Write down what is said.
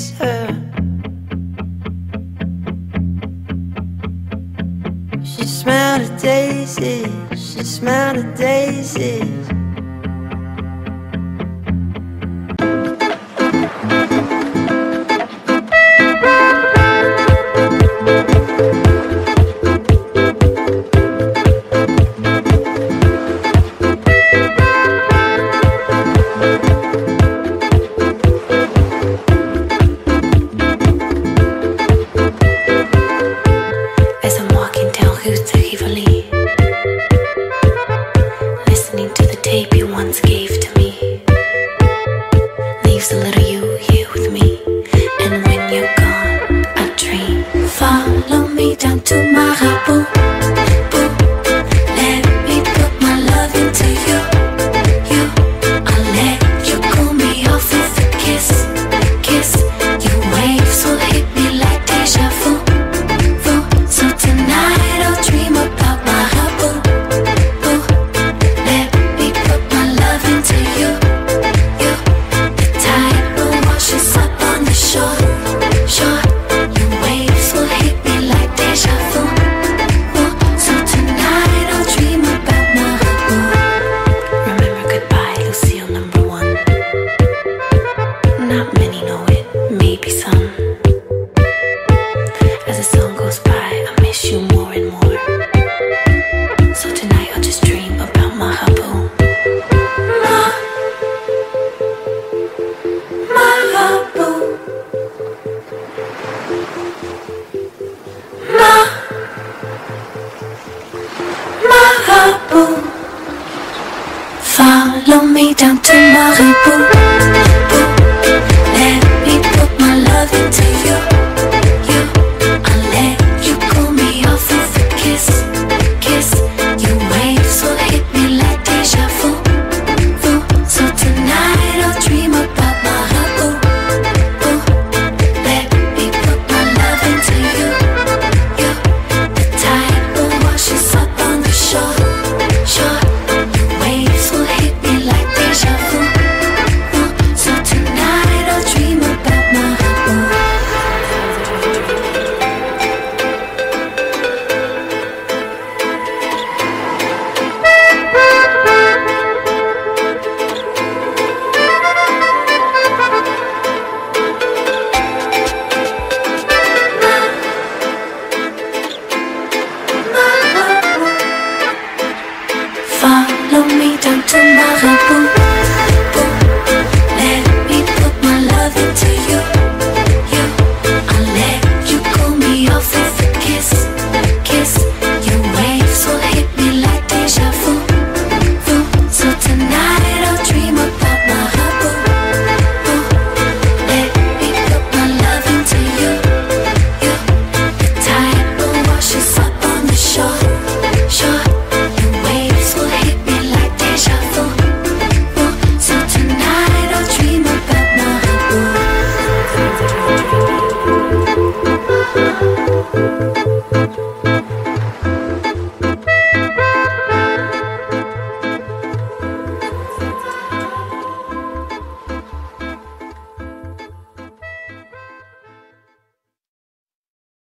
kiss her. She smelled of daisies, she smelled of daisies. Listening to the tape you once gave to me, leaves a little you here with me. And when you're gone, I dream. Follow me down to Marabu. Let me put my love into you. I'll let you cool me off with a kiss. Your waves will hit me like deja vu. So tonight I'll dream about Marabu. Let me put my love into you. The tide will wash us up on the shore. Your waves will hit me like deja vu. So tonight I'll dream about Marabu. Remember goodbye, Lucille #1. Not many know it, maybe some. As the song goes by, I miss you more and more. So tonight I'll just dream about Marabu. Marabu. Marabu. Follow me down to Marabu. Let me put my love into you.